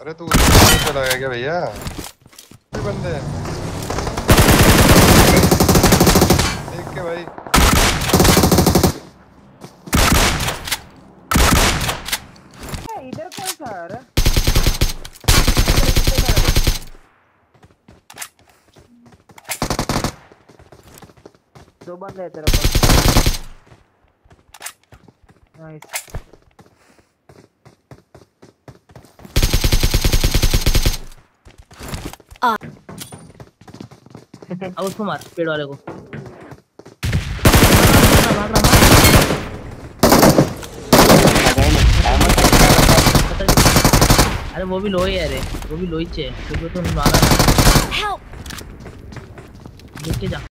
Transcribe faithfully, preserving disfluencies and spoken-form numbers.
अरे तू चला गया क्या भैया? बंदे देख के भाई। इधर कौन सा है? दो बंदे हैं तेरे पास। नाइस। अब उसको मार, पेड़ वाले को। भाग रहा, अरे वो भी लो ही है, अरे वो भी लो ही है, तो तुम मारा लेके जा।